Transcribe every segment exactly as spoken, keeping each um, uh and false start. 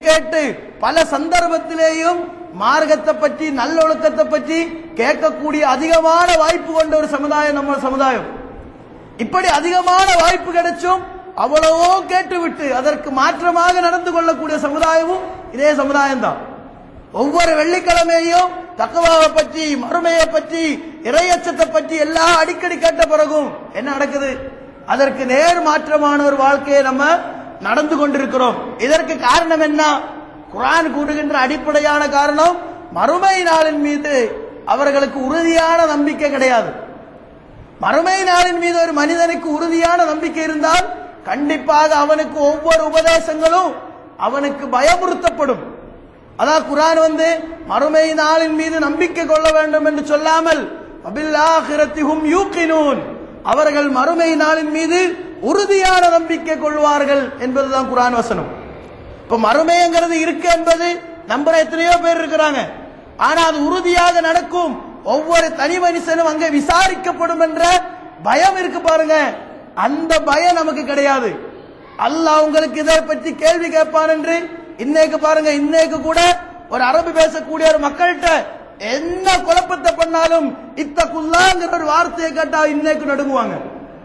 கேட்டு பல சந்தர்ப்பத்திலேயும் மார்க்கத்தை பற்றி நல்லொழுக்கத்தை பற்றி கேட்கக்கூடிய அதிகமான வாய்ப்பு கொண்ட ஒரு சமுதாயம் நம்ம சமுதாயம். இப்படி அதிகமான வாய்ப்பு கிடைச்சும் அவ்வளவோ கேட்டுவிட்டு அதற்கு மாற்றமாக நடந்து கொள்ளக்கூடிய சமுதாயமும் இதே சமுதாயம் தான். ஒவ்வொரு வெள்ளிக்கிழமையும் தக்வாவை பற்றி, மறுமையை பற்றி, இறையச்சத்தை பற்றி எல்லாம் அடிக்கடி கேட்ட பிறகும் என்ன நடக்குது? அதற்கு நேர் மாற்றமான ஒரு வாழ்க்கையை நம்ம நடந்து கொண்டிருக்கிறோம். இதற்கு காரணம் என்ன? குர்ஆன் கூறுகின்ற அடிப்படையான காரணம், மறுமை நாளின் மீது அவர்களுக்கு உறுதியான நம்பிக்கை கிடையாது. மறுமை நாளின் மீது ஒரு மனிதனுக்கு உறுதியான நம்பிக்கை இருந்தால் கண்டிப்பாக அவனுக்கு ஒவ்வொரு உபதேசங்களும் அவனுக்கு பயமுறுத்தப்படும். அதான் குர்ஆன் வந்து மறுமை நாளின் மீது நம்பிக்கை கொள்ள வேண்டும் என்று சொல்லாமல் வபில்லாஹிரத்தி ஹும் யூகினூன், அவர்கள் மறுமை நாளின் மீது உறுதியான நம்பிக்கை கொள்வார்கள் என்பதுதான் குர்ஆன் வசனம். இப்ப மறுமைங்கிறது இருக்கு என்பது நம்புற எத்தனையோ பேர் இருக்கிறாங்க. ஆனா அது உறுதியாக நடக்கும், ஒவ்வொரு தனி மனுஷனும் அங்கே விசாரிக்கப்படும் என்ற பயம் இருக்கு பாருங்க. அந்த பயம் நமக்கு கிடையாது. அல்லாஹ் உங்களுக்கு இதை பற்றி கேள்வி கேட்பான் என்று இன்னைக்கு பாருங்க, இன்னைக்கு கூட ஒரு அரபு பேசக்கூடிய ஒரு மக்கள்கிட்ட என்ன குழப்பத்தை பண்ணாலும் இத்தகுல்லாங்கிற ஒரு வார்த்தையை கேட்டா இன்னைக்கு நடுங்குவாங்க.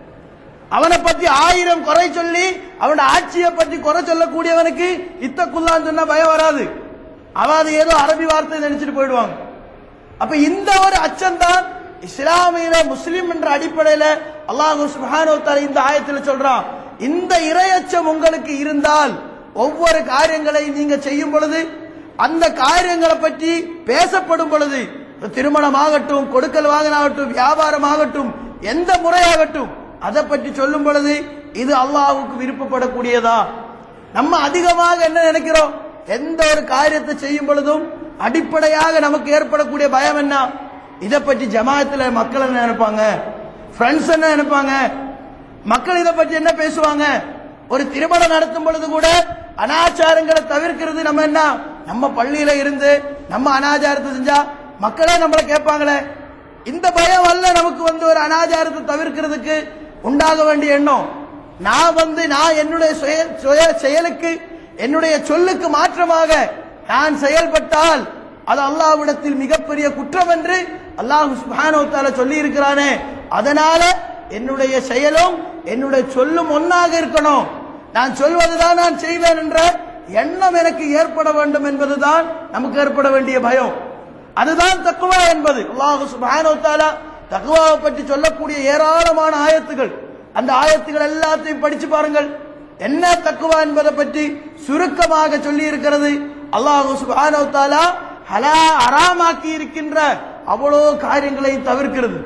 அவனை பற்றி ஆயிரம் குறை சொல்லி அவனோட ஆட்சியை பற்றி குறை சொல்லக்கூடியவனுக்கு இத்தகுல்லான்னு சொன்னா பயம் வராது. அவன் அது ஏதோ அரபி வார்த்தை நினைச்சிட்டு போயிடுவாங்க. அப்ப இந்த ஒரு அச்சம்தான் இஸ்லாமியில முஸ்லிம் என்ற அடிப்படையில அல்லாஹ் சுப்ஹானஹு வ தஆலா இந்த ஆயத்தில் சொல்றான். இந்த இறையச்சம் உங்களுக்கு இருந்தால் ஒவ்வொரு காரியங்களை நீங்க செய்யும் பொழுது, அந்த காரியங்களை பற்றி பேசப்படும் பொழுது, திருமணம் ஆகட்டும், கொடுக்கல் வாங்கலாகட்டும், வியாபாரம் ஆகட்டும், எந்த முறையாகட்டும், அதை பற்றி சொல்லும் பொழுது இது அல்லாஹ்வுக்கு விருப்பப்படக்கூடியதா? நம்ம அதிகமாக என்ன நினைக்கிறோம்? எந்த ஒரு காரியத்தை செய்யும் பொழுதும் அடிப்படையாக நமக்கு ஏற்படக்கூடிய பயம் என்ன? இதை பற்றி ஜமாத்துல மக்கள் என்ன நினைப்பாங்க, ஃப்ரெண்ட்ஸ் என்ன நினைப்பாங்க, மக்கள் இதை பற்றி என்ன பேசுவாங்க? ஒரு திருமணம் நடத்தும் பொழுது கூட அனாச்சாரங்களை தவிர்க்கிறது நம்ம என்ன, நம்ம பள்ளியில இருந்து நம்ம அனாச்சாரத்தை செஞ்சா மக்களே நம்மளை கேட்பாங்களே. இந்த பயம் அல்ல நமக்கு வந்து ஒரு அனாச்சாரத்தை தவிர்க்கிறதுக்கு உண்டாக வேண்டிய எண்ணம். நான் வந்து நான் என்னுடைய சுய செயலுக்கு என்னுடைய சொல்லுக்கு மாற்றமாக நான் செயல்பட்டால் அது அல்லாஹ்விடத்தில் மிகப்பெரிய குற்றம் என்று அல்லாஹ் சுப்ஹானஹு வ தஆலா சொல்லி இருக்கிறானே. அதனால என்னுடைய செயலும் என்னுடைய சொல்லும் ஒன்னாக இருக்கணும், நான் சொல்வதுதான் நான் செய்வேன் என்ற எண்ணம் எனக்கு ஏற்பட வேண்டும் என்பதுதான் நமக்கு ஏற்பட வேண்டிய பயம். அதுதான் தக்வா என்பது. அல்லாஹ் சுப்ஹானஹு வ தஆலா தக்வாவை பற்றி சொல்லக்கூடிய ஏராளமான ஆயத்துகள், அந்த ஆயத்துகள் எல்லாத்தையும் படிச்சு பாருங்கள். என்ன தக்வா என்பதை பற்றி சுருக்கமாக சொல்லி இருக்கிறது. அல்லாஹ் சுப்ஹானஹு வ தஆலா ஹலா ஹராமாக்கி இருக்கின்ற அவ்வளோ காரியங்களை தவிர்க்கிறது.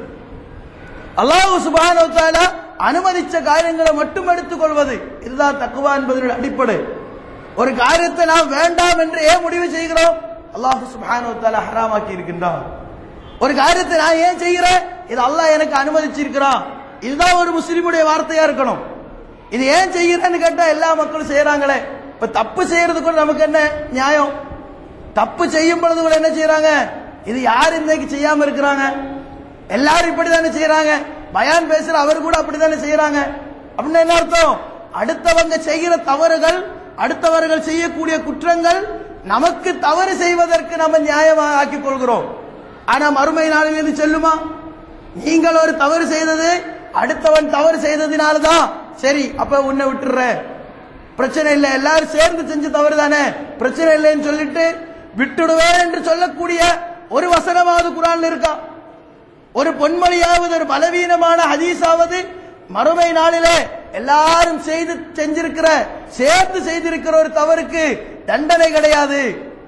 அல்லாஹ் சுப்ஹானஹு வ தஆலா அனுமதிச்ச காரியங்களை மட்டும் எடுத்துக் கொள்வது, இதுதான் தக்வா என்பதனுடைய அடிப்படை. ஒரு காரியத்தை நாம் வேண்டாம் என்று ஏன் முடிவு செய்கிறோம்? அல்லாஹ் சுப்ஹானஹு வ தஆலா ஹராமாக்கி இருக்கின்றான். ஒரு காரியத்தை நான் ஏன் செய்கிறேன்? இது அல்லாஹ் எனக்கு அனுமதிச்சிருக்கிறான். இதுதான் ஒரு முஸ்லிமுடைய வார்த்தையா இருக்கணும். இது ஏன் செய்கிறேன்னு கேட்டா எல்லா மக்களும் செய்யறாங்களே. இப்ப தப்பு செய்யறது கூட நமக்கு என்ன நியாயம்? தப்பு செய்யும் பொழுது கூட என்ன செய்யறாங்க? இது யார் இன்னைக்கு செய்யாம இருக்கிறாங்க? எல்லாரும் இப்படித்தானே செய்யறாங்க. பயான் பேசுற அவர் கூட அப்படித்தானே செய்யறாங்க. அப்படின்னு என்ன அர்த்தம்? அடுத்தவங்க செய்கிற தவறுகள், அடுத்தவர்கள் செய்யக்கூடிய குற்றங்கள் நமக்கு தவறு செய்வதற்கு நம்ம நியாயமாக ஆக்கிக் கொள்கிறோம். ஆனா மறுமை நாளில் இது செல்லுமா? நீங்கள் ஒரு தவறு செய்தது அடுத்தவன் தவறு செய்ததினால்தான் சரி, அப்ப உன்னை விட்டுற, பிரச்சனை இல்லை, எல்லாரும் சேர்ந்து செஞ்சு தவறு தானே, பிரச்சனை இல்லைன்னு சொல்லிட்டு விட்டுடுவேன் என்று சொல்லக்கூடிய ஒரு வசனமாவது குர்ஆன்ல இருக்கா? ஒரு பொன்மொழியாவது, ஒரு பலவீனமான ஹதீஸாவது மறுமை நாளிலே எல்லாரும் செய்து செஞ்சிருக்கிற சேர்ந்து செய்திருக்கிற ஒரு தவறுக்கு தண்டனை கிடையாது,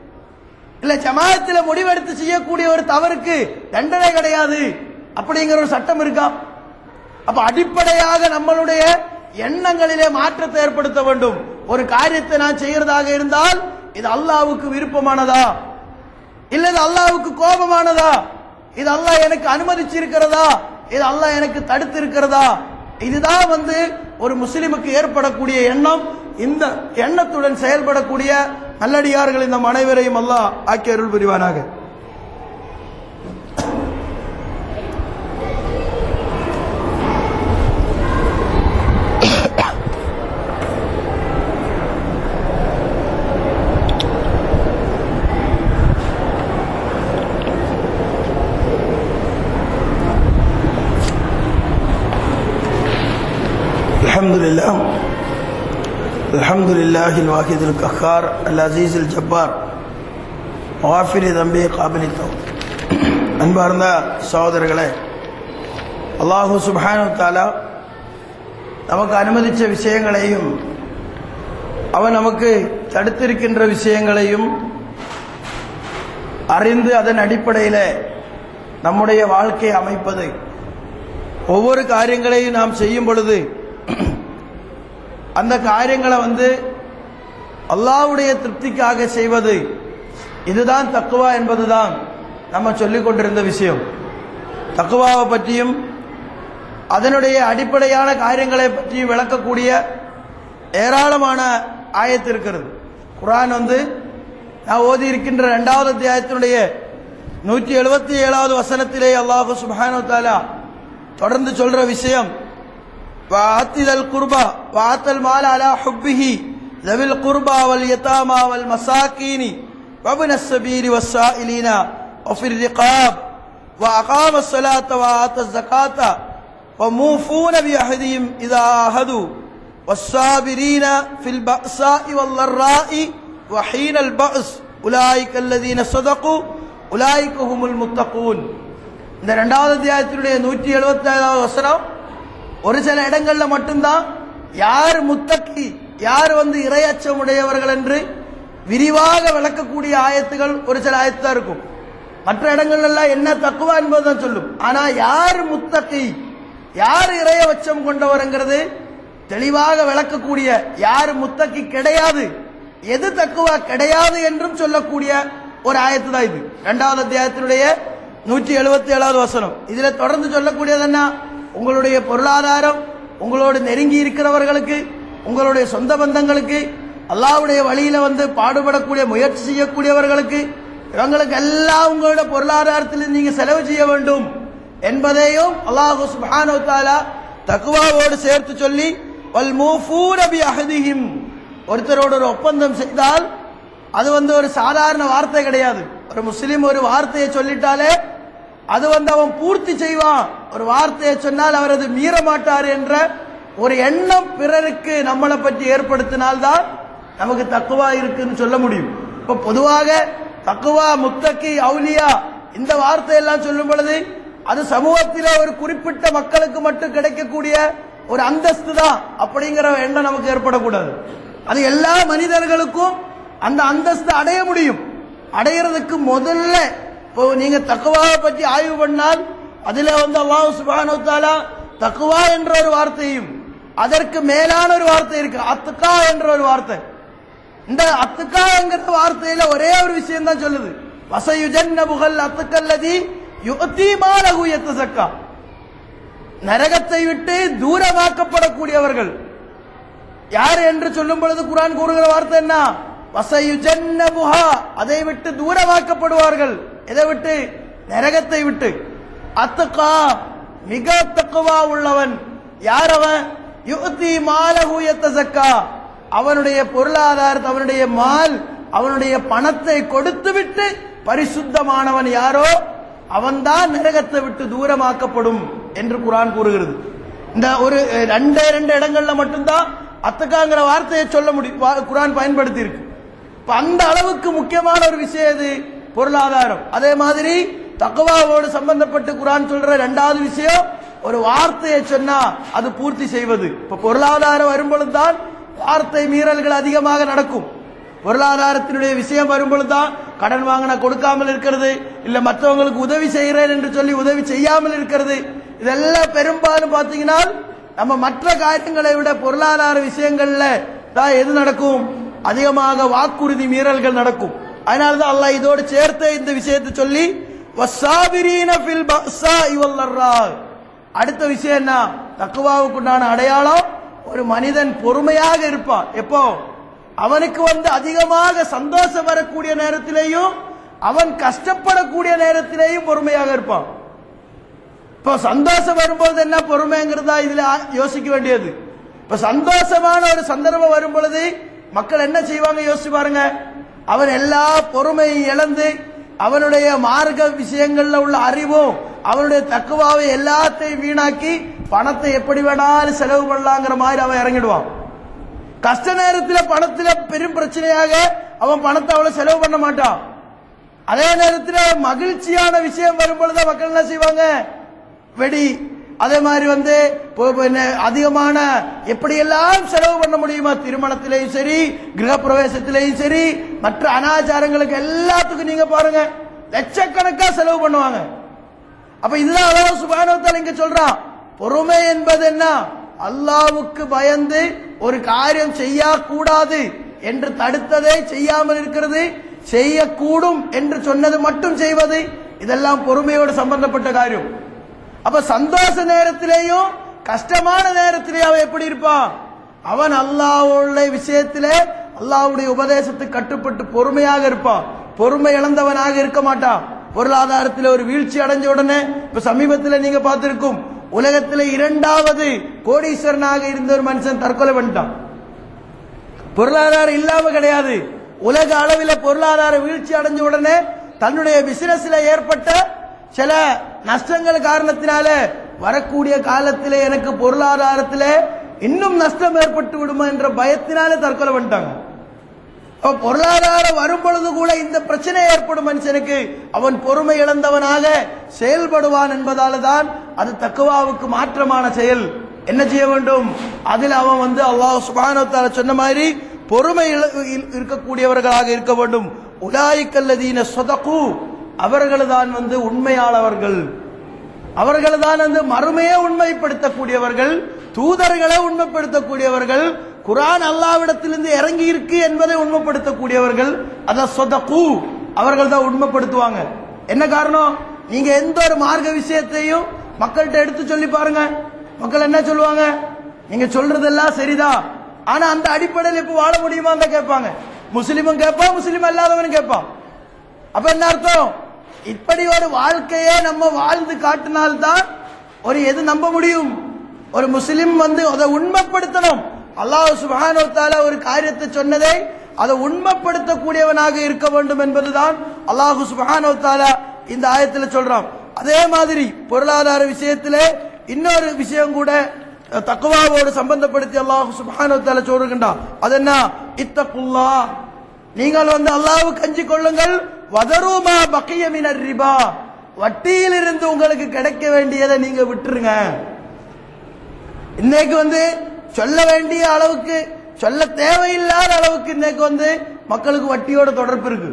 இல்ல ஜமாஅத்தில் முடிவெடுத்து செய்யக்கூடிய ஒரு தவறுக்கு தண்டனை கிடையாது அப்படிங்கிற ஒரு சட்டம் இருக்கா? அப்ப அடிப்படையாக நம்மளுடைய எண்ணங்களிலே மாற்றத்தை ஏற்படுத்த வேண்டும். ஒரு காரியத்தை நான் செய்யறதாக இருந்தால் இது அல்லாஹ்வுக்கு விருப்பமானதா, இல்ல இது அல்லாஹ்வுக்கு கோபமானதா, இது அல்லாஹ் எனக்கு அனுமதிச்சிருக்கிறதா, இது அல்லாஹ் எனக்கு தடுத்து இருக்கிறதா? இதுதான் வந்து ஒரு முஸ்லிமுக்கு ஏற்படக்கூடிய எண்ணம். இந்த எண்ணத்துடன் செயல்படக்கூடிய நல்லடியார்கள் இந்த அனைவரையும் அல்லாஹ் ஆக்கி அருள் புரிவானாக. الحمد لله الحمد لله الواحد القهار العزيز الجبار غافر ذنبه قابل التوب. அன்பார்ந்த சகோதரர்களே, அல்லாஹு சுப்ஹானஹு வ தஆலா நமக்கு அனுமதிச்ச விஷயங்களையும் அவன் நமக்கு தடுத்திருக்கின்ற விஷயங்களையும் அறிந்து அதன் அடிப்படையில் நம்முடைய வாழ்க்கையை அமைப்பது, ஒவ்வொரு காரியங்களையும் நாம் செய்யும் பொழுது அந்த காரியங்களை வந்து அல்லாஹ்வுடைய திருப்திக்காக செய்வது, இதுதான் தக்வா என்பதுதான் நம்ம சொல்லிக் கொண்டிருந்த விஷயம். தக்வாவை பற்றியும் அதனுடைய அடிப்படையான காரியங்களை பற்றியும் விளக்கக்கூடிய ஏராளமான ஆயத்து இருக்கிறது. குர்ஆன் வந்து நான் ஓதி இருக்கின்ற இரண்டாவது அத்தியாயத்தினுடைய நூற்றி எழுபத்தி ஏழாவது வசனத்திலே அல்லாஹ் சுப்ஹானஹு வ தஆலா தொடர்ந்து சொல்ற விஷயம், வாத்தில் குர்பா வாத்தல் மால அலா ஹுப்பிஹி லவில் குர்பா வல் யதாமா வல் மசாகீனி வப்னஸ் ஸபீரி வஸ்ஸாயிலீனா வஃபிர் ரிகாப் வஅகாம ஸ்ஸலாத்த வஆத்தஸ் ஸகாத்த வமூஃபூன பிஅஹதிஹிம் இதா ஆஹது வஸ்ஸாபிரீன ஃபில் பஅஸாஇ வல் ضراء வஹீனல் பஅஸ் உலாயிக அல்லதீன ஸதகு உலாயிக ஹுமுல் முத்தகூன். இந்த இரண்டாவது அத்தியாயத்தினுடைய நூற்றி எழுபத்தி ஏழாவது வசனம் ஒரு சில இடங்கள்ல மட்டும்தான் யார் முத்தகி, யார் வந்து இறையச்சம் உடையவர்கள் என்று விரிவாக விளக்கக்கூடிய ஆயத்துகள் ஒரு சில ஆயத்து தான் இருக்கும். மற்ற இடங்கள் எல்லாம் என்ன தக்குவா என்பதுதான் சொல்லும். ஆனா யார் முத்தகி, யார் இறையச்சம் கொண்டவர்ங்கிறது தெளிவாக விளக்கக்கூடிய, யார் முத்தகி கிடையாது, எது தக்குவா கிடையாது என்றும் சொல்லக்கூடிய ஒரு ஆயத்து தான் இது. இரண்டாவது அத்தியாயத்தினுடைய நூற்றி எழுபத்தி ஏழாவது வசனம். இதுல தொடர்ந்து சொல்லக்கூடியது என்ன, உங்களுடைய பொருளாதாரம், உங்களோடு நெருங்கி இருக்கிறவர்களுக்கு, உங்களுடைய சொந்த பந்தங்களுக்கு, அல்லாஹ்வுடைய வழியில வந்து பாடுபடக்கூடிய முயற்சி செய்யக்கூடியவர்களுக்கு, இவங்களுக்கு எல்லாம் உங்களுடைய பொருளாதாரத்தில் நீங்க செலவு செய்ய வேண்டும் என்பதையும் அல்லாஹ் சுப்ஹானஹு வ தஆலா தக்வாவோடு சேர்த்து சொல்லி, வல் மூஃபூன பிஅஹதிஹிம், ஒருத்தரோட ஒரு ஒப்பந்தம் செய்தால் அது வந்து ஒரு சாதாரண வார்த்தை கிடையாது. ஒரு முஸ்லிம் ஒரு வார்த்தையை சொல்லிட்டாலே அது வந்து அவன் பூர்த்தி செய்வான். ஒரு வார்த்தையை சொன்னால் அவர் அது மீற மாட்டார் என்ற ஒரு எண்ணம் பிறருக்கு நம்மளை பற்றி ஏற்படுத்தினால்தான் நமக்கு தக்குவா இருக்குன்னு சொல்ல முடியும். இப்ப பொதுவாக தக்குவா, முத்தகி, அவுலியா இந்த வார்த்தையெல்லாம் சொல்லும் பொழுது அது சமூகத்தில ஒரு குறிப்பிட்ட மக்களுக்கு மட்டும் கிடைக்கக்கூடிய ஒரு அந்தஸ்து தான் அப்படிங்கிற எண்ணம் நமக்கு ஏற்படக்கூடாது. அது எல்லா மனிதர்களுக்கும் அந்த அந்தஸ்து அடைய முடியும். அடையிறதுக்கு முதல்ல இப்போ நீங்க தக்குவாவை பற்றி ஆய்வு பண்ணால் அதுல வந்து அல்லாஹ் சுப்ஹானஹு வ தஆலா தக்குவா என்ற ஒரு வார்த்தையும் அதற்கு மேலான ஒரு வார்த்தை இருக்கு, அத்துகா என்ற ஒரு வார்த்தை. இந்த அத்துகா என்கிற வார்த்தையில ஒரே ஒரு விஷயம் தான் சொல்லுது, வஸயுஜன்னபுல் அத்துகல்லதி யுஅதி மாலஹு யத்தஸக்கா, நரகத்தை விட்டு தூரமாக்கப்படக்கூடியவர்கள் யார் என்று சொல்லும் பொழுது குர்ஆன் கூறுகிற வார்த்தை என்ன, வஸயுஜன்னபுஹா, அதை விட்டு தூரமாக்கப்படுவார்கள். எதை விட்டு? நரகத்தை விட்டு. அத்தகா, மிக தக்வா உள்ளவன் யார் அவன்? யுஅதி மாலஹு யத்தஸக்கா, அவனுடைய பொருளாதாரத்தை, அவனுடைய மால், அவனுடைய பணத்தை கொடுத்து விட்டு பரிசுத்தமானவன் யாரோ அவன்தான் நரகத்தை விட்டு தூரமாக்கப்படும் என்று குர்ஆன் கூறுகிறது. இந்த ஒரு ரெண்டே ரெண்டு இடங்கள்ல மட்டும்தான் அத்தகாங்கிற வார்த்தையை சொல்ல முடியும், குர்ஆன் பயன்படுத்தி இருக்கு. அந்த அளவுக்கு முக்கியமான ஒரு விஷயம் இது பொருளாதாரம். அதே மாதிரி தக்வாவோடு சம்பந்தப்பட்டு குர்ஆன் சொல்ற இரண்டாவது விஷயம், ஒரு வார்த்தையை சொன்னா அது பூர்த்தி செய்வது. இப்ப பொருளாதாரம் வரும்பொழுதுதான் வார்த்தை மீறல்கள் அதிகமாக நடக்கும். பொருளாதாரத்தினுடைய விஷயம் வரும்பொழுதுதான் கடன் வாங்கினா கொடுக்காமல் இருக்கிறது, இல்ல மற்றவங்களுக்கு உதவி செய்கிறேன் என்று சொல்லி உதவி செய்யாமல் இருக்கிறது. இதெல்லாம் பெரும்பாலும் பாத்தீங்கன்னா நம்ம மற்ற காரியங்களை விட பொருளாதார விஷயங்கள்ல தான் எது நடக்கும், அதிகமாக வாக்குறுதி மீறல்கள் நடக்கும். அதனாலதான் அல்லாஹ் இதோடு சேர்த்து இந்த விஷயத்தை சொல்லி வஸ்ஸாபிரீன ஃபில் பஅஸாஇ வல் ضراء. அடுத்த விஷயம் என்ன, தக்வாவுக்குண்டான அடையாளம் ஒரு மனிதன் பொறுமையாக இருப்பான். எப்போ அவனுக்கு வந்து அதிகமாக சந்தோஷம் வரக்கூடிய நேரத்திலேயும் அவன் கஷ்டப்படக்கூடிய நேரத்திலேயும் பொறுமையாக இருப்பான். இப்போ சந்தோஷம் வரும்போது என்ன பொறுமைங்கிறதா இதுல யோசிக்க வேண்டியது. இப்ப சந்தோஷமான ஒரு சந்தர்ப்பம் வரும் பொழுது மக்கள் என்ன செய்வாங்க யோசிச்சு பாருங்க. அவன் எல்லா பொறுமையை இழந்து அவனுடைய மார்க்க விஷயங்கள்ல உள்ள அறிவும் அவனுடைய தக்குவாவை எல்லாத்தையும் வீணாக்கி பணத்தை எப்படி வேணாலும் செலவு பண்ணலாங்கிற மாதிரி அவன் இறங்கிடுவான். கஷ்ட நேரத்தில் பணத்துல பெரும் பிரச்சனையாக அவன் பணத்தை அவ்வளவு செலவு பண்ண மாட்டான். அதே நேரத்தில் மகிழ்ச்சியான விஷயம் வரும்பொழுது மக்கள் என்ன செய்வாங்க, வெடி, அதே மாதிரி வந்து அதிகமான எப்படியெல்லாம் செலவு பண்ண முடியுமா, திருமணத்திலையும் சரி, கிரகப்பிரவேசத்திலையும் சரி, மற்ற அனாச்சாரங்களுக்கு எல்லாத்துக்கும் நீங்க பாருங்க லட்சக்கணக்கா செலவு பண்ணுவாங்க. அப்ப இதுதான் அல்லாஹ் சுப்ஹானஹு வ தஆலா இங்க சொல்றான். பொறுமை என்பது என்ன, அல்லாஹ்வுக்கு பயந்து ஒரு காரியம் செய்யக்கூடாது என்று தடுத்ததை செய்யாமல் இருக்கிறது, செய்யக்கூடும் என்று சொன்னது மட்டும் செய்வது, இதெல்லாம் பொறுமையோடு சம்பந்தப்பட்ட காரியம். அப்ப சந்தோஷ நேரத்திலேயும் கஷ்டமான நேரத்திலேயும் அவன் எப்படி இருப்பான், அவன் அல்லாஹ்வுடைய விஷயத்திலே அல்லாஹ்வுடைய உபதேசத்துக்கு கட்டுப்பட்டு பொறுமையாக இருப்பான். பொறுமை இழந்தவனாக இருக்க மாட்டான். பொருளாதாரத்தில் ஒரு வீழ்ச்சி அடைஞ்ச உடனே இப்ப சமீபத்தில் நீங்க பார்த்திருக்கும், உலகத்தில் இரண்டாவது கோடீஸ்வரனாக இருந்த ஒரு மனுஷன் தற்கொலை பண்ணிட்டான். பொருளாதாரம் இல்லாம கிடையாது, உலக அளவில் பொருளாதார வீழ்ச்சி அடைஞ்ச உடனே தன்னுடைய பிசினஸ்ல ஏற்பட்ட சில நஷ்டங்கள் காரணத்தினால வரக்கூடிய காலத்திலே எனக்கு பொருளாதாரத்திலே இன்னும் நஷ்டம் ஏற்பட்டு விடுமா என்ற பயத்தினாலே தற்கொலை பண்ணிட்டாங்க. பொருளாதாரம் வரும் பொழுது கூட இந்த பிரச்சனை ஏற்படும் மனுஷனுக்கு அவன் பொறுமை இழந்தவனாக செயல்படுவான் என்பதால தான் அது தக்வாவுக்கு மாற்றமான செயல். என்ன செய்ய வேண்டும், அதில் அவன் வந்து அல்லாஹ் சுப்ஹானஹு வ தஆலா சொன்ன மாதிரி பொறுமை இருக்கக்கூடியவர்களாக இருக்க வேண்டும். உலாயிக்கல்லதீன ஸதகு, அவர்கள் தான் வந்து உண்மையாளர்கள், அவர்கள் தான் வந்து மறுமையை உண்மைப்படுத்தக்கூடியவர்கள், தூதர்களை உண்மைப்படுத்தக்கூடியவர்கள், குர்ஆன் அல்லாஹ்விடத்திலிருந்து இறங்கி இருக்கு என்பதை உண்மைப்படுத்தக்கூடியவர்கள். அத ஸதகு, அவர்கள் தான் உண்மைப்படுத்துவாங்க. என்ன காரணம், நீங்க எந்த ஒரு மார்க்க விஷயத்தையும் மக்கள்கிட்ட எடுத்து சொல்லி பாருங்க, மக்கள் என்ன சொல்லுவாங்க, நீங்க சொல்றதெல்லாம் சரிதான், ஆனா அந்த அடிப்படையில் இப்ப வாழ முடியுமா தான் கேட்பாங்க. முஸ்லிமும் கேட்பான், முஸ்லிம் அல்லாதவனும் கேட்பான். அப்ப என்ன அர்த்தம், இப்படி ஒரு வாழ்க்கையே நம்ம வாழ்ந்து காட்டினால்தான் ஒரு எது நம்ப முடியும். ஒரு முஸ்லிம் வந்து அதை உண்மைப்படுத்தணும். அல்லாஹ் சுப்ஹானஹு வ தஆலா ஒரு காரியத்தை சொன்னதை அதை உண்மைப்படுத்தக்கூடியவனாக இருக்க வேண்டும் என்பதுதான் அல்லாஹ் சுப்ஹானஹு வ தஆலா இந்த ஆயத்தில் சொல்றான். அதே மாதிரி பொருளாதார விஷயத்திலே இன்னொரு விஷயம் கூட தக்வாவோடு சம்பந்தப்படுத்தி அல்லாஹ் சுப்ஹானஹு வ தஆலா சொல்றான். அது என்ன, இத்தகுல்லாஹ், நீங்கள் வந்து அல்லாஹ்வுக்கு அஞ்சிக் கொள்ளுங்கள். வதருமா பக்கிய மினர் ரிபா, வட்டியிலிருந்து உங்களுக்கு கிடைக்க வேண்டியதை நீங்க விட்டுருங்க. இன்னைக்கு வந்து சொல்ல வேண்டிய அளவுக்கு, சொல்ல தேவையில்லாத அளவுக்கு இன்னைக்கு வந்து மக்களுக்கு வட்டியோட தொடர்பு இருக்கு.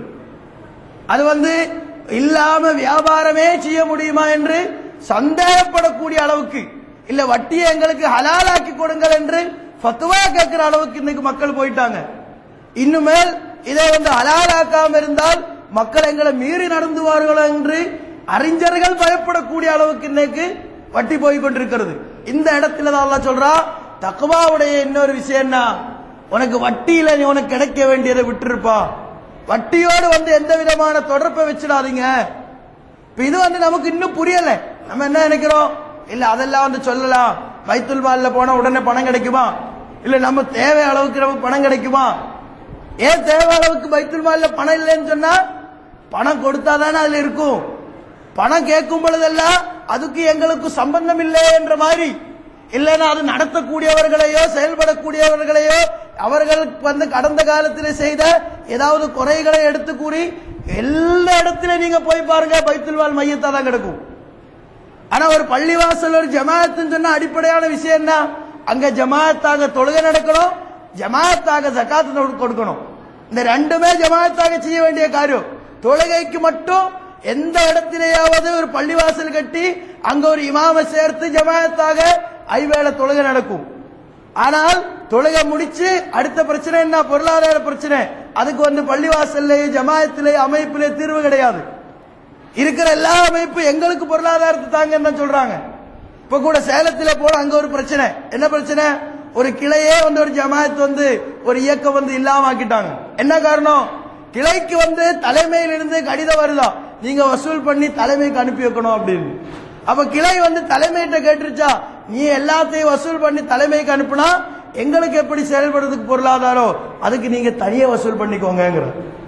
அது வந்து இல்லாம வியாபாரமே செய்ய முடியுமா என்று சந்தேகப்படக்கூடிய அளவுக்கு, இல்ல வட்டியை எங்களுக்கு ஹலாலாக்கி கொடுங்கள் என்று ஃபத்வா கேட்கிற அளவுக்கு இன்னைக்கு மக்கள் போயிட்டாங்க. இன்னுமேல் இதை வந்து ஹலாலாக்காம இருந்தால் மக்கள் எங்களை மீறி நடந்துவார்களோ என்று அறிஞர்கள் பயப்படக்கூடிய அளவுக்கு இன்னைக்கு வட்டி போய் கொண்டிருக்கிறது. இந்த இடத்துல தான் அல்லாஹ் சொல்றா, தக்வாவுடைய இன்னொரு விஷயம் என்ன, உனக்கு வட்டியில நீ உனக்கு கிடைக்க வேண்டியதை விட்டுருப்பா, வட்டியோடு வந்து எந்த விதமான தொடர்பை வச்சிடாதீங்க. இது வந்து நமக்கு இன்னும் புரியல. நம்ம என்ன நினைக்கிறோம், இல்ல அதெல்லாம் வந்து சொல்லலாம், பைத்துல் மால்ல போனா உடனே பணம் கிடைக்குமா, இல்ல நம்ம தேவை அளவுக்கு நமக்கு பணம் கிடைக்குமா. ஏன் தேவை அளவுக்கு பைத்துல் மால்ல பணம் இல்லைன்னு சொன்னா, பணம் கொடுத்தாதானே அதுல இருக்கும். பணம் கேட்கும் பொழுதெல்லாம் அதுக்கு எங்களுக்கு சம்பந்தம் இல்லை என்ற மாதிரி, இல்லைன்னா அது நடத்தக்கூடியவர்களையோ செயல்படக்கூடியவர்களையோ அவர்களுக்கு வந்து கடந்த காலத்தில் செய்த ஏதாவது குறைகளை எடுத்து கூறி எல்லா இடத்திலும் நீங்க போய் பாருங்க, பைத்துல் மால் மையத்தா தான் கிடக்கும். ஆனா ஒரு பள்ளிவாசல் ஒரு ஜமாஅத்துன்னு சொன்னா அடிப்படையான விஷயம் என்ன, அங்க ஜமாஅத்தாக தொழுகை நடக்கணும், ஜமாஅத்தாக ஜகாத் கொடுக்கணும். இந்த ரெண்டுமே ஜமாஅத்தாக செய்ய வேண்டிய காரியம். தொழுகைக்கு மட்டும் எந்த இடத்திலேயாவது ஒரு பள்ளிவாசல் கட்டி அங்க ஒரு இமாம சேர்த்து ஜமாஅத்தாக ஐவேளை தொழுகை நடக்கும். ஆனால் தொழுகை முடிச்சு அடுத்த பிரச்சனை என்ன, பொருளாதார பிரச்சனை. அதுக்கு வந்து பள்ளிவாசல்லையே ஜமாஅத்திலே அமைப்பிலே தீர்வு கிடையாது. இருக்கிற எல்லா அமைப்பு எங்களுக்கு பொருளாதாரத்தை தாங்க சொல்றாங்க. இப்ப கூட சேலத்திலே போன அங்க ஒரு பிரச்சனை. என்ன பிரச்சனை, ஒரு கிளையே வந்து ஒரு ஜமாஅத் வந்து ஒரு இயக்கம் வந்து இல்லாம ஆக்கிட்டாங்க. என்ன காரணம், கிளைக்கு வந்து தலைமையிலிருந்து கடிதம் வருதா, நீங்க வசூல் பண்ணி தலைமைக்கு அனுப்பி வைக்கணும் அப்படின்னு. அப்ப கிளை வந்து தலைமையிட்ட கேட்டுருச்சா, நீ எல்லாத்தையும் வசூல் பண்ணி தலைமைக்கு அனுப்புனா எங்களுக்கு எப்படி செயல்படுறதுக்கு பொருளாதாரம், அதுக்கு நீங்க தனியே வசூல் பண்ணிக்கோங்க.